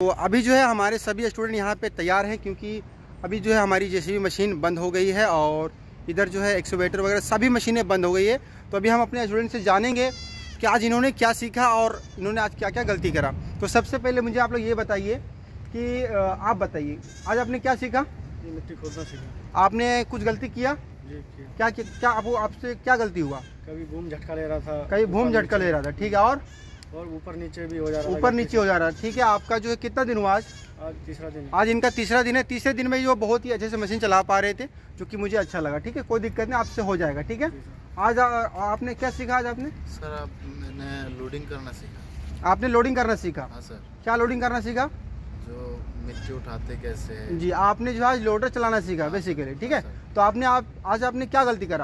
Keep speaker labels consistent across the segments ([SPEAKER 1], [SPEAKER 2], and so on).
[SPEAKER 1] तो अभी जो है हमारे सभी स्टूडेंट यहाँ पे तैयार हैं, क्योंकि अभी जो है हमारी जेसीबी मशीन बंद हो गई है और इधर जो है एक्सकवेटर वगैरह सभी मशीनें बंद हो गई है। तो अभी हम अपने स्टूडेंट से जानेंगे कि आज इन्होंने क्या सीखा और इन्होंने आज क्या क्या गलती करा। तो सबसे पहले मुझे आप लोग ये बताइए कि आप बताइए आज आपने क्या सीखा?
[SPEAKER 2] मिट्टी खोदना सीखा।
[SPEAKER 1] आपने कुछ गलती किया?
[SPEAKER 2] जी
[SPEAKER 1] क्या आपसे क्या गलती हुआ?
[SPEAKER 2] कभी बूम झटका ले रहा था,
[SPEAKER 1] कहीं बूम झटका ले रहा था, ठीक है, और
[SPEAKER 2] ऊपर नीचे भी हो जा रहा था,
[SPEAKER 1] ऊपर नीचे हो जा रहा है, ठीक है। आपका जो है कितना दिन हुआ आज?
[SPEAKER 2] आज तीसरा दिन।
[SPEAKER 1] आज इनका तीसरा दिन है। तीसरे दिन में जो बहुत ही अच्छे से मशीन चला पा रहे थे, जो कि मुझे अच्छा लगा, ठीक है, कोई दिक्कत नहीं, आपसे हो जाएगा, ठीक है। आज आपने क्या सीखा आज आपने?
[SPEAKER 3] सर मैंने लोडिंग करना सीखा।
[SPEAKER 1] आपने लोडिंग करना सीखा?
[SPEAKER 3] हाँ सर।
[SPEAKER 1] क्या लोडिंग करना सीखा?
[SPEAKER 3] जो मिट्टी उठाते कैसे।
[SPEAKER 1] जी, आपने जो आज लोडर चलाना सीखा बेसिकली, ठीक है। तो आज आपने क्या गलती करा?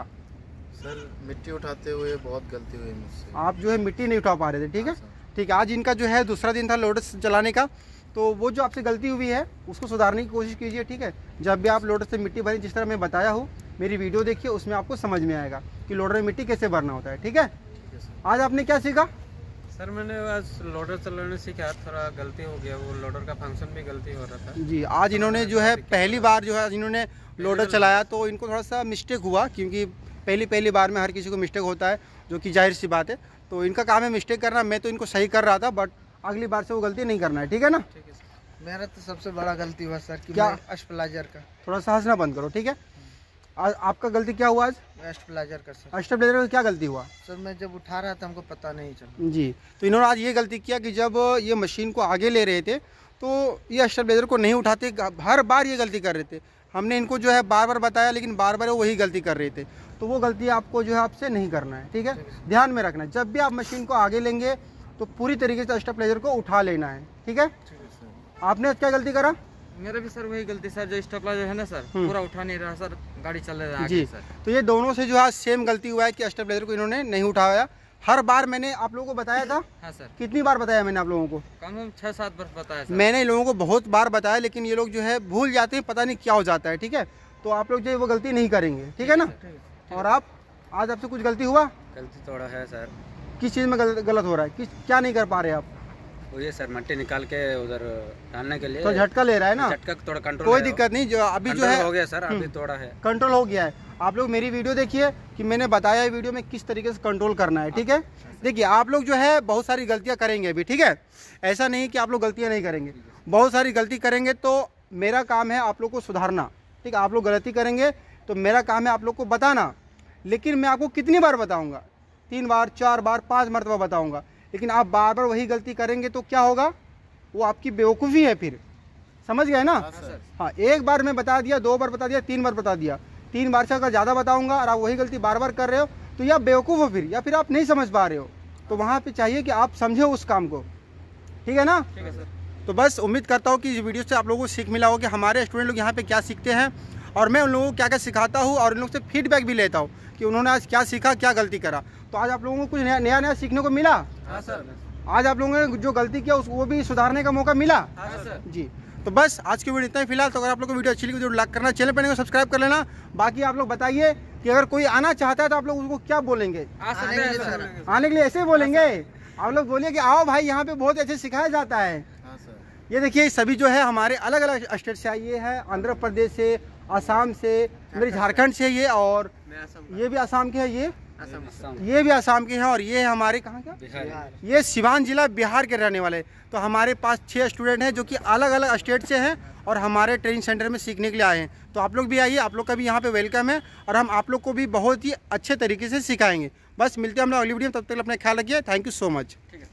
[SPEAKER 3] सर मिट्टी उठाते हुए बहुत गलती हुई मुझसे।
[SPEAKER 1] आप जो है मिट्टी नहीं उठा पा रहे थे, ठीक है, ठीक है। आज इनका जो है दूसरा दिन था लोडर चलाने का, तो वो जो आपसे गलती हुई है उसको सुधारने की कोशिश कीजिए, ठीक है। जब भी आप लोडर से मिट्टी भरें, जिस तरह मैं बताया हूँ, मेरी वीडियो देखिए, उसमें आपको समझ में आएगा कि लोडर में मिट्टी कैसे भरना होता है, ठीक है। आज आपने क्या सीखा?
[SPEAKER 4] सर मैंने आज लोडर चलाने सीखा, थोड़ा गलती हो गया, वो लोडर का फंक्शन भी गलती हो रहा था।
[SPEAKER 1] जी, आज इन्होंने जो है पहली बार जो है इन्होंने लोडर चलाया, तो इनको थोड़ा सा मिस्टेक हुआ, क्योंकि पहली बार में हर किसी को मिस्टेक होता है, जो कि जाहिर सी बात है। तो इनका काम है मिस्टेक करना, मैं तो इनको सही कर रहा था, बट अगली बार से वो गलती नहीं करना है, ठीक है ना।
[SPEAKER 4] ठीक है सर।
[SPEAKER 5] मेरा तो सबसे बड़ा गलती हुआ सर कि
[SPEAKER 1] क्या?
[SPEAKER 5] अस्टप्लाइजर का।
[SPEAKER 1] थोड़ा सा हंसना बंद करो, ठीक है। आज आपका गलती क्या हुआ आज?
[SPEAKER 5] अस्टप्लाइजर का सर।
[SPEAKER 1] अस्टप्लाइजर का क्या गलती हुआ?
[SPEAKER 5] सर मैं जब उठा रहा था हमको पता नहीं चला।
[SPEAKER 1] जी, तो इन्होंने आज ये गलती किया कि जब ये मशीन को आगे ले रहे थे, तो ये अस्टप्लाइजर को नहीं उठाते, हर बार ये गलती कर रहे थे। हमने इनको जो है बार बार बताया, लेकिन बार बार वो वही गलती कर रहे थे। तो वो गलती आपको जो है आपसे नहीं करना है, ठीक है। ध्यान में रखना है, जब भी आप मशीन को आगे लेंगे तो पूरी तरीके से अस्टप्लाइजर को उठा लेना है, ठीक है। आपने क्या गलती करा?
[SPEAKER 4] मेरा भी सर वही गलती सर, जो स्टेबलाइजर है ना सर, पूरा उठा नहीं रहा सर, गाड़ी चल रहा है
[SPEAKER 1] जी
[SPEAKER 4] सर।
[SPEAKER 1] तो ये दोनों से जो है सेम गलती हुआ है कि स्टेबलाइजर को इन्होंने नहीं उठाया। हर बार मैंने आप लोगों को बताया था।
[SPEAKER 4] हाँ सर।
[SPEAKER 1] कितनी बार बताया मैंने आप लोगों को?
[SPEAKER 4] कम 6-7 बार बताया सर।
[SPEAKER 1] मैंने इन लोगों को बहुत बार बताया, लेकिन ये लोग जो है भूल जाते हैं, पता नहीं क्या हो जाता है, ठीक है। तो आप लोग जो है वो गलती नहीं करेंगे, ठीक है ना। और आप आज आपसे कुछ गलती हुआ?
[SPEAKER 4] गलती थोड़ा है सर।
[SPEAKER 1] किस चीज़ में गलत हो रहा है? क्या नहीं कर पा रहे आप?
[SPEAKER 4] वो ये सर मट्टी निकाल के उधर डालने के लिए
[SPEAKER 1] तो झटका ले रहा है ना,
[SPEAKER 4] झटका थोड़ा कंट्रोल।
[SPEAKER 1] कोई दिक्कत नहीं, जो अभी जो है
[SPEAKER 4] हो गया सर, अभी थोड़ा है
[SPEAKER 1] कंट्रोल हो गया है। आप लोग मेरी वीडियो देखिए कि मैंने बताया है वीडियो में किस तरीके से कंट्रोल करना है, ठीक है। देखिए आप लोग जो है बहुत सारी गलतियां करेंगे अभी, ठीक है। ऐसा नहीं कि आप लोग गलतियां नहीं करेंगे, बहुत सारी गलती करेंगे। तो मेरा काम है आप लोग को सुधारना, ठीक है। आप लोग गलती करेंगे तो मेरा काम है आप लोग को बताना, लेकिन मैं आपको कितनी बार बताऊँगा? 3 बार, 4 बार, 5 मरतबा बताऊँगा, लेकिन आप बार बार वही गलती करेंगे तो क्या होगा? वो आपकी बेवकूफ़ी है, फिर समझ गए ना। हाँ, एक बार मैं बता दिया, 2 बार बता दिया, 3 बार बता दिया, 3 बार से अगर ज़्यादा बताऊंगा और आप वही गलती बार बार कर रहे हो, तो या बेवकूफ़ हो फिर, या फिर आप नहीं समझ पा रहे हो। तो वहाँ पे चाहिए कि आप समझो उस काम को, ठीक है ना।
[SPEAKER 4] ठीक है सर।
[SPEAKER 1] तो बस उम्मीद करता हूँ कि इस वीडियो से आप लोगों को सीख मिला हो कि हमारे स्टूडेंट लोग यहाँ पे क्या सीखते हैं, और मैं उन लोगों को क्या क्या सिखाता हूँ, और उन लोगों से फीडबैक भी लेता हूँ कि उन्होंने आज क्या सीखा, क्या गलती करा। तो आज आप लोगों को कुछ नया सीखने को मिला।
[SPEAKER 4] हाँ सर।
[SPEAKER 1] आज आप लोगों ने जो गलती किया वो भी सुधारने का मौका मिला।
[SPEAKER 4] हाँ सर।
[SPEAKER 1] जी, तो बस आज की वीडियो इतना ही फिलहाल। तो अगर आप लोग को वीडियो अच्छी लगी तो लाइक करना, चैनल पर सब्सक्राइब कर लेना। बाकी आप लोग बताइए कि अगर कोई आना चाहता है तो आप लोग उसको क्या बोलेंगे? आने के लिए ऐसे बोलेंगे? आप लोग बोलिए कि आओ भाई, यहाँ पे बहुत अच्छे सिखाया जाता है। ये देखिए सभी जो है हमारे अलग अलग स्टेट से आई है, आंध्र प्रदेश से, आसाम से, मेरी झारखंड से ये, और ये भी आसाम के है, ये भी आसाम के हैं, और ये हमारे कहाँ का? ये सिवान जिला बिहार के रहने वाले। तो हमारे पास 6 स्टूडेंट हैं जो कि अलग अलग स्टेट से हैं और हमारे ट्रेनिंग सेंटर में सीखने के लिए आए हैं। तो आप लोग भी आइए, आप लोग का भी यहाँ पे वेलकम है, और हम आप लोग को भी बहुत ही अच्छे तरीके से सिखाएंगे। बस मिलते हैं हम लोग अगली वीडियो में, तब तक अपना ख्याल रखिए। Thank you so much.